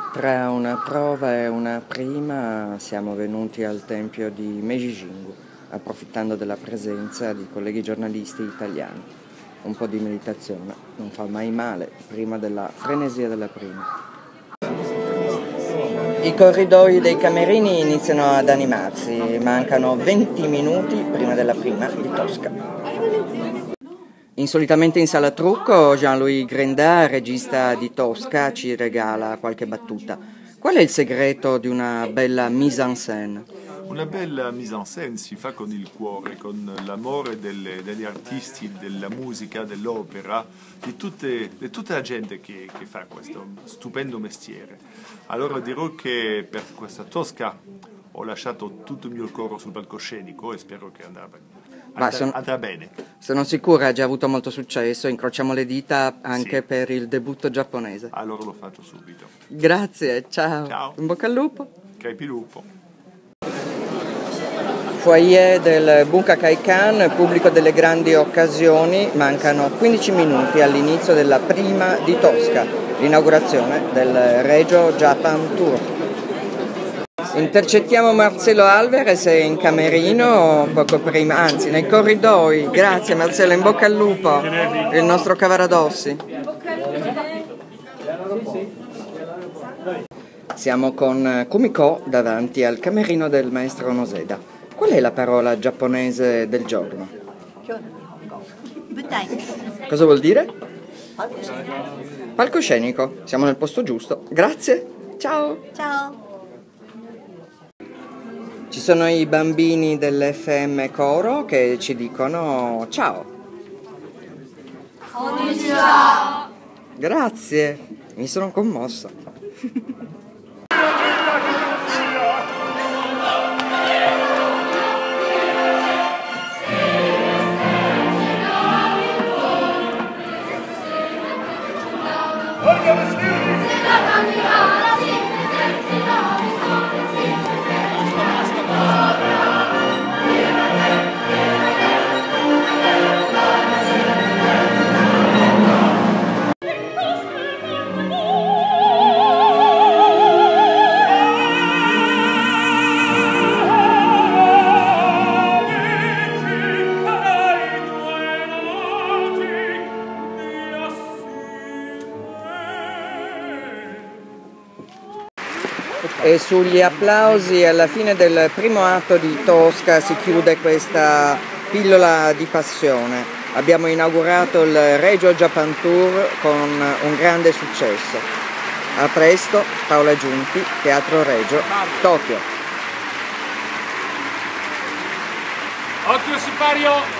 Tra una prova e una prima siamo venuti al tempio di Meiji Jingu, approfittando della presenza di colleghi giornalisti italiani. Un po' di meditazione non fa mai male prima della frenesia della prima. I corridoi dei camerini iniziano ad animarsi, mancano 20 minuti prima della prima di Tosca. Insolitamente in sala trucco, Jean-Louis Grindard, regista di Tosca, ci regala qualche battuta. Qual è il segreto di una bella mise en scène? Una bella mise en scène si fa con il cuore, con l'amore degli artisti, della musica, dell'opera, di tutta la gente che fa questo stupendo mestiere. Allora dirò che per questa Tosca ho lasciato tutto il mio cuore sul palcoscenico e spero che andrà bene. Sono sicura, ha già avuto molto successo, incrociamo le dita anche per il debutto giapponese. Allora lo faccio subito. Grazie, ciao. Ciao. In bocca al lupo. Crepi lupo. Foyer del Bunkakai-kan, pubblico delle grandi occasioni, mancano 15 minuti all'inizio della prima di Tosca, l'inaugurazione del Regio Japan Tour. Intercettiamo Marcello Alvarez in camerino poco prima, anzi nei corridoi. Grazie Marcello, in bocca al lupo, il nostro Cavaradossi. Siamo con Kumiko davanti al camerino del maestro Noseda. Qual è la parola giapponese del giorno? Cosa vuol dire? Palcoscenico. Siamo nel posto giusto. Grazie. Ciao. Ciao. Ci sono i bambini dell'FM Coro che ci dicono ciao. Konnichiwa. Grazie. Mi sono commossa. E sugli applausi alla fine del primo atto di Tosca si chiude questa pillola di passione. Abbiamo inaugurato il Regio Japan Tour con un grande successo. A presto, Paola Giunti, Teatro Regio, Tokyo. Occhio sipario!